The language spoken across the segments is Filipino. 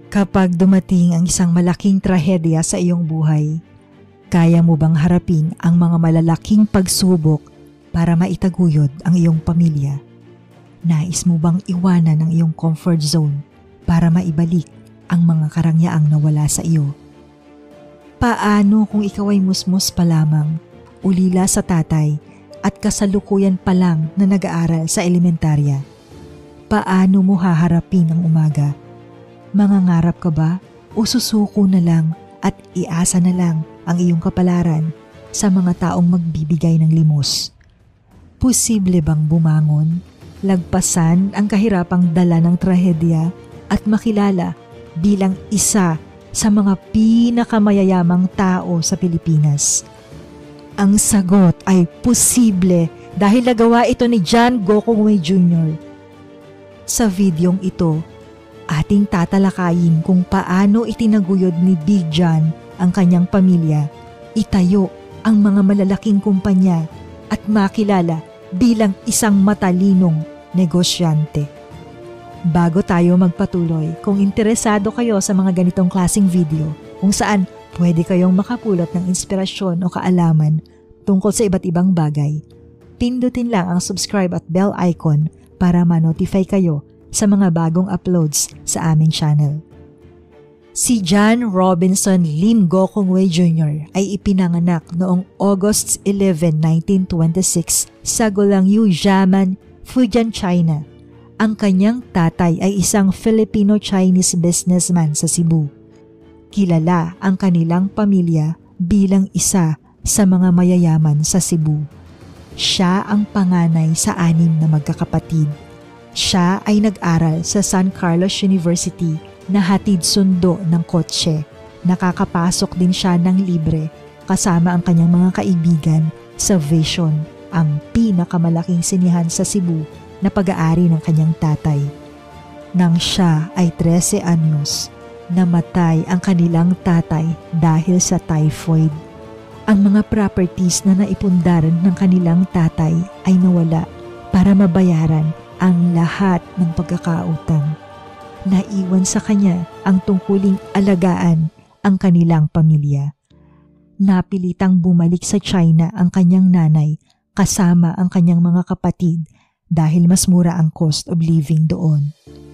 Kapag dumating ang isang malaking trahedya sa iyong buhay, kaya mo bang harapin ang mga malalaking pagsubok para maitaguyod ang iyong pamilya? Nais mo bang iwanan ang iyong comfort zone para maibalik ang mga karangyaang nawala sa iyo? Paano kung ikaw ay musmus pa lamang, ulila sa tatay at kasalukuyan pa lang na nag-aaral sa elementarya? Paano mo haharapin ang umaga? Mangangarap ka ba o susuko na lang at iasa na lang ang iyong kapalaran sa mga taong magbibigay ng limos? Posible bang bumangon, lagpasan ang kahirapang dala ng trahedya at makilala bilang isa sa mga pinakamayayamang tao sa Pilipinas? Ang sagot ay posible dahil nagawa ito ni John Gokongwei Jr. Sa videong ito, ating tatalakayin kung paano itinaguyod ni Big John ang kanyang pamilya, itayo ang mga malalaking kumpanya at makilala bilang isang matalinong negosyante. Bago tayo magpatuloy, kung interesado kayo sa mga ganitong klaseng video kung saan pwede kayong makapulot ng inspirasyon o kaalaman tungkol sa iba't ibang bagay, pindutin lang ang subscribe at bell icon para ma-notify kayo sa mga bagong uploads sa aming channel. Si John Robinson Lim Gokongwei Jr. ay ipinanganak noong August 11, 1926 sa Gulangyu, Xiamen, Fujian, China. Ang kanyang tatay ay isang Filipino-Chinese businessman sa Cebu. Kilala ang kanilang pamilya bilang isa sa mga mayayaman sa Cebu. Siya ang panganay sa 6 na magkakapatid. Siya ay nag-aral sa San Carlos University na hatid sundo ng kotse. Nakakapasok din siya ng libre kasama ang kanyang mga kaibigan sa Vision, ang pinakamalaking sinihan sa Cebu na pag-aari ng kanyang tatay. Nang siya ay 13 anyos, namatay ang kanilang tatay dahil sa typhoid. Ang mga properties na naipundaran ng kanilang tatay ay nawala para mabayaran ang lahat ng pagkakautang. Naiwan sa kanya ang tungkuling alagaan ang kanilang pamilya. Napilitang bumalik sa China ang kanyang nanay kasama ang kanyang mga kapatid dahil mas mura ang cost of living doon.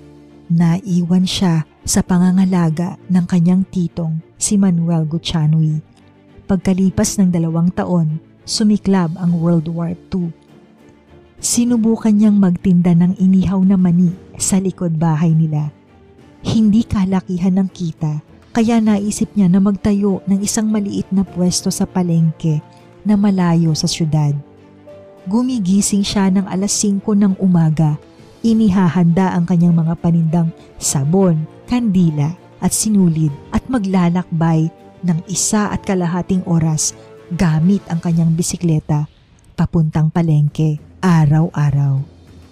Naiwan siya sa pangangalaga ng kanyang titong si Manuel Guccianui. Pagkalipas ng 2 taon, sumiklab ang World War II. Sinubukan niyang magtinda ng inihaw na mani sa likod bahay nila. Hindi kalakihan ng kita, kaya naisip niya na magtayo ng isang maliit na pwesto sa palengke na malayo sa syudad. Gumigising siya ng alas 5 ng umaga. Inihahanda ang kanyang mga panindang sabon, kandila at sinulid at maglalakbay ng 1.5 oras gamit ang kanyang bisikleta papuntang palengke. Araw-araw.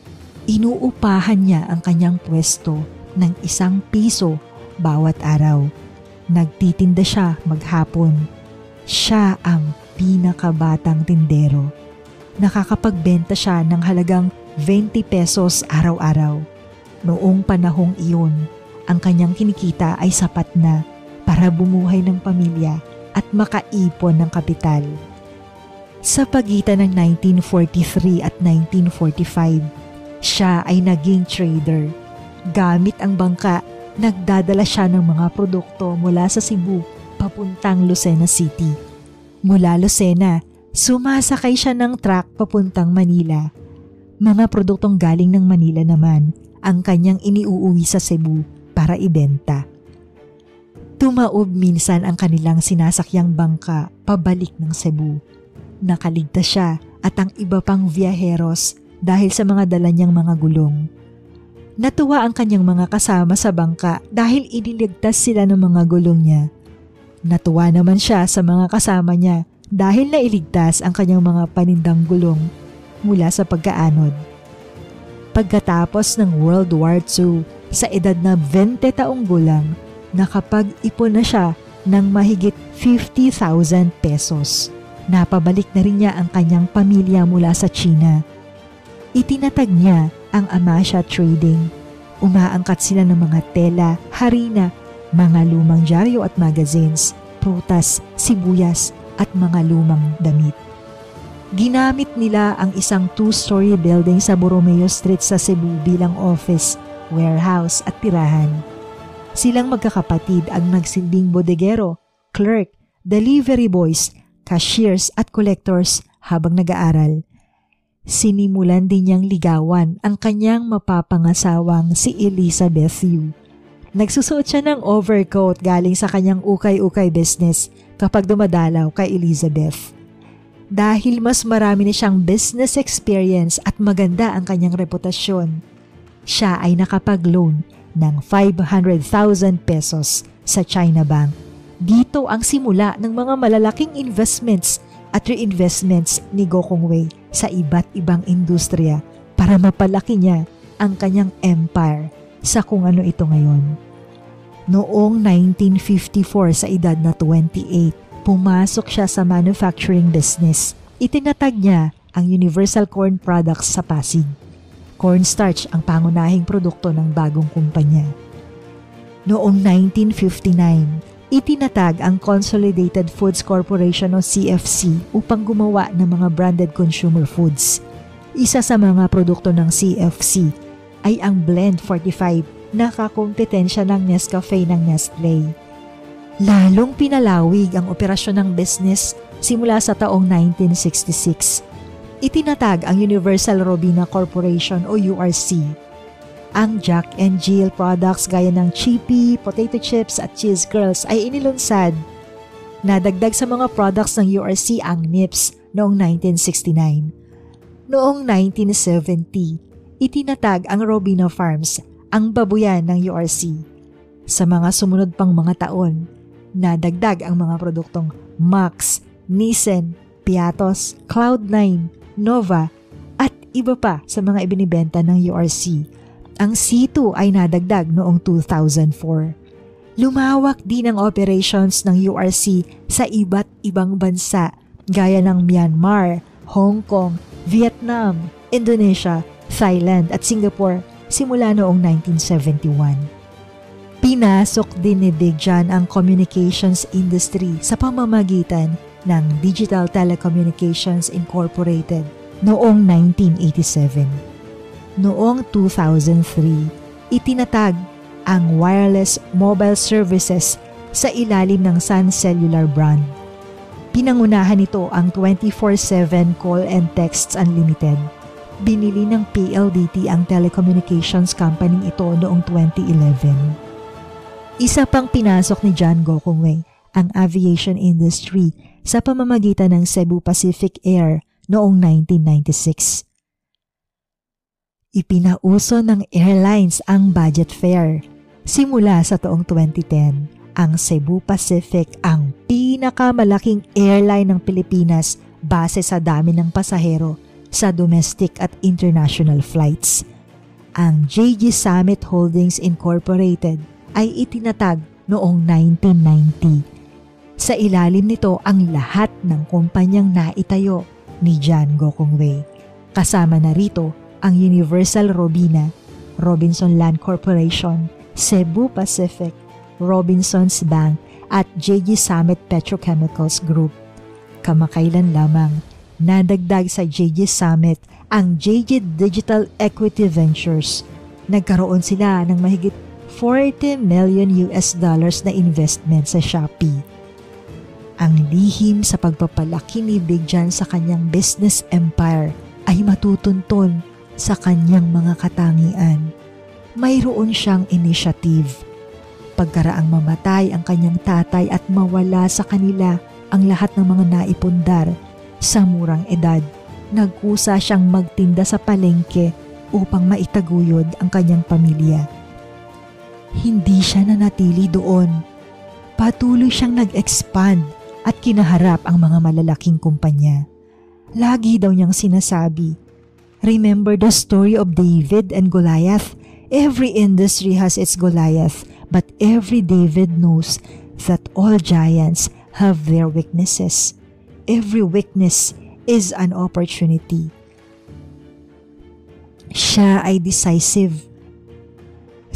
Inuupahan niya ang kanyang pwesto ng 1 piso bawat araw. Nagtitinda siya maghapon. Siya ang pinakabatang tindero. Nakakapagbenta siya ng halagang 20 pesos araw-araw. Noong panahong iyon, ang kanyang kinikita ay sapat na para bumuhay ng pamilya at makaipon ng kapital. Sa pagitan ng 1943 at 1945, siya ay naging trader. Gamit ang bangka, nagdadala siya ng mga produkto mula sa Cebu papuntang Lucena City. Mula Lucena, sumasakay siya ng truck papuntang Manila. Mga produktong galing ng Manila naman ang kanyang iniuuwi sa Cebu para ibenta. Tumaob minsan ang kanilang sinasakyang bangka pabalik ng Cebu. Nakaligtas siya at ang iba pang viajeros dahil sa mga dala niyang mga gulong. Natuwa ang kanyang mga kasama sa bangka dahil iniligtas sila ng mga gulong niya. Natuwa naman siya sa mga kasama niya dahil nailigtas ang kanyang mga panindang gulong mula sa pagkaanod. Pagkatapos ng World War II, sa edad na 20 taong gulang, nakapag-ipon na siya ng mahigit 50,000 pesos. Napabalik na rin niya ang kanyang pamilya mula sa China. Itinatag niya ang Amasya Trading. Umaangkat sila ng mga tela, harina mga lumang dyaryo at magazines, prutas, sibuyas at mga lumang damit. Ginamit nila ang isang 2-story building sa Borromeo Street sa Cebu bilang office, warehouse at tirahan. Silang magkakapatid ang nagsilbing bodegero, clerk, delivery boys, cashiers at collectors habang nag-aaral. Sinimulan din niyang ligawan ang kanyang mapapangasawang si Elizabeth Yu. Nagsusuot siya ng overcoat galing sa kanyang ukay-ukay business kapag dumadalaw kay Elizabeth. Dahil mas marami na siyang business experience at maganda ang kanyang reputasyon, siya ay nakapag-loan ng 500,000 pesos sa China Bank. Dito ang simula ng mga malalaking investments at reinvestments ni Gokong Wei sa iba't ibang industriya para mapalaki niya ang kanyang empire sa kung ano ito ngayon. Noong 1954 sa edad na 28, pumasok siya sa manufacturing business. Itinatag niya ang Universal Corn Products sa Pasig. Cornstarch ang pangunahing produkto ng bagong kumpanya. Noong 1959, itinatag ang Consolidated Foods Corporation o CFC upang gumawa ng mga branded consumer foods. Isa sa mga produkto ng CFC ay ang Blend 45 na kakompetensya ng Nescafe ng Nestle. Lalong pinalawig ang operasyon ng business simula sa taong 1966. Itinatag ang Universal Robina Corporation o URC. Ang Jack and Jill products gaya ng Chippy, potato chips at cheese curls ay inilunsad. Nadagdag sa mga products ng URC ang Nips noong 1969. Noong 1970, itinatag ang Robina Farms, ang babuyan ng URC. Sa mga sumunod pang mga taon, nadagdag ang mga produktong Max, Nissan, Piatos, Cloud9, Nova at iba pa sa mga ibinibenta ng URC. Ang C2 ay nadagdag noong 2004. Lumawak din ang operations ng URC sa iba't ibang bansa gaya ng Myanmar, Hong Kong, Vietnam, Indonesia, Thailand at Singapore simula noong 1971. Pinasok din ni Big John ang communications industry sa pamamagitan ng Digital Telecommunications Incorporated noong 1987. Noong 2003, itinatag ang wireless mobile services sa ilalim ng Sun Cellular brand. Pinangunahan nito ang 24/7 call and texts unlimited. Binili ng PLDT ang telecommunications company ito noong 2011. Isa pang pinasok ni John Gokong Wei ang aviation industry sa pamamagitan ng Cebu Pacific Air noong 1996. Ipinauso ng airlines ang budget fare. Simula sa taong 2010, ang Cebu Pacific ang pinakamalaking airline ng Pilipinas base sa dami ng pasahero sa domestic at international flights. Ang JG Summit Holdings Incorporated ay itinatag noong 1990. Sa ilalim nito ang lahat ng kumpanyang naitayo ni John Gokong Wei. Kasama na rito ang Universal Robina, Robinson Land Corporation, Cebu Pacific, Robinsons Bank at JG Summit Petrochemicals Group. Kamakailan lamang, nadagdag sa JG Summit ang JG Digital Equity Ventures. Nagkaroon sila ng mahigit $40 million na investment sa Shopee. Ang lihim sa pagpapalaki ni Big John sa kanyang business empire ay matutuntun sa kanyang mga katangian. Mayroon siyang initiative. Pagkaraang mamatay ang kanyang tatay at mawala sa kanila ang lahat ng mga naipundar sa murang edad, nagkusa siyang magtinda sa palengke upang maitaguyod ang kanyang pamilya. Hindi siya nanatili doon. Patuloy siyang nag-expand at kinaharap ang mga malalaking kumpanya. Lagi daw niyang sinasabi, "Remember the story of David and Goliath? Every industry has its Goliath, but every David knows that all giants have their weaknesses. Every weakness is an opportunity." Siya ay decisive.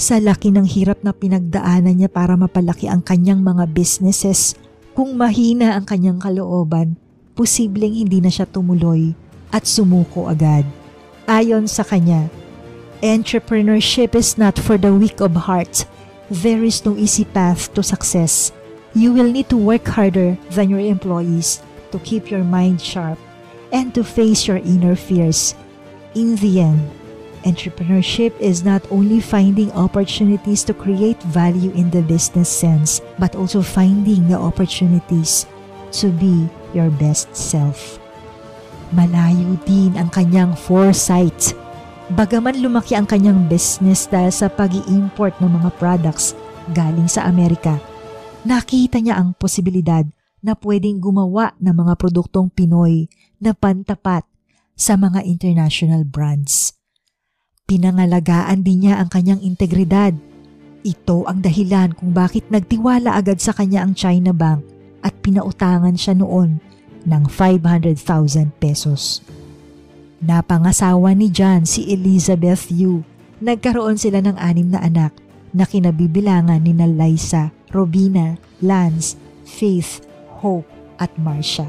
Sa laki ng hirap na pinagdaanan niya para mapalaki ang kanyang mga businesses, kung mahina ang kanyang kalooban, posibleng hindi na siya tumuloy at sumuko agad. Ayon sa kanya, entrepreneurship is not for the weak of heart. There is no easy path to success. You will need to work harder than your employees to keep your mind sharp and to face your inner fears. In the end, entrepreneurship is not only finding opportunities to create value in the business sense, but also finding the opportunities to be your best self. Malayo din ang kanyang foresight. Bagaman lumaki ang kanyang business dahil sa pag-i-import ng mga products galing sa Amerika, nakita niya ang posibilidad na pwedeng gumawa ng mga produktong Pinoy na pantapat sa mga international brands. Pinangalagaan din niya ang kanyang integridad. Ito ang dahilan kung bakit nagtiwala agad sa kanya ang China Bank at pinautangan siya noon ng 500,000 pesos. Napangasawa ni John si Elizabeth Yu. Nagkaroon sila ng 6 na anak na kinabibilangan ni Liza, Robina, Lance, Faith, Hope at Marcia.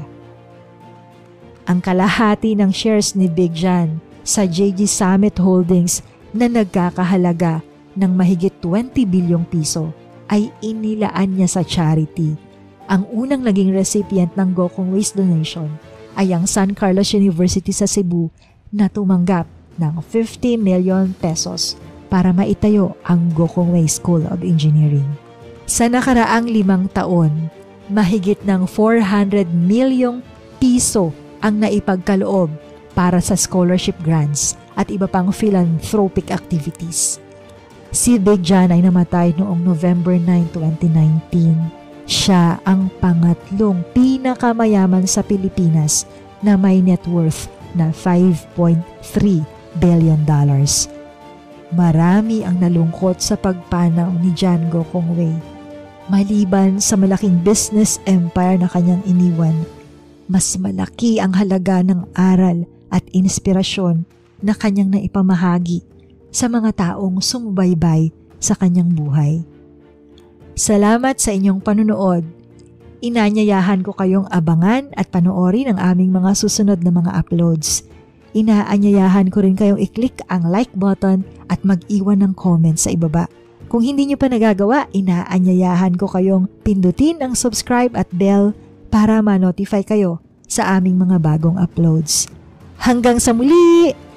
Ang kalahati ng shares ni Big John sa JG Summit Holdings na nagkakahalaga ng mahigit 20 bilyong piso ay inilaan niya sa charity. Ang unang naging recipient ng Gokong Waste donation ay ang San Carlos University sa Cebu na tumanggap ng 50 million pesos para maitayo ang Gokong Way School of Engineering. Sa nakaraang 5 taon, mahigit ng 400 milyong piso ang naipagkaloob para sa scholarship grants at iba pang philanthropic activities. Si Big John ay namatay noong November 9, 2019. Siya ang pangatlong pinakamayaman sa Pilipinas na may net worth na $5.3 billion. Marami ang nalungkot sa pagpanaw ni John Gokong Way. Maliban sa malaking business empire na kanyang iniwan, mas malaki ang halaga ng aral at inspirasyon na kanyang naipamahagi sa mga taong sumubaybay sa kanyang buhay. Salamat sa inyong panunood. Inanyayahan ko kayong abangan at panoorin ang aming mga susunod na mga uploads. Inaanyayahan ko rin kayong i-click ang like button at mag-iwan ng comment sa ibaba. Kung hindi nyo pa nagagawa, inaanyayahan ko kayong pindutin ang subscribe at bell para ma-notify kayo sa aming mga bagong uploads. Hanggang sa muli!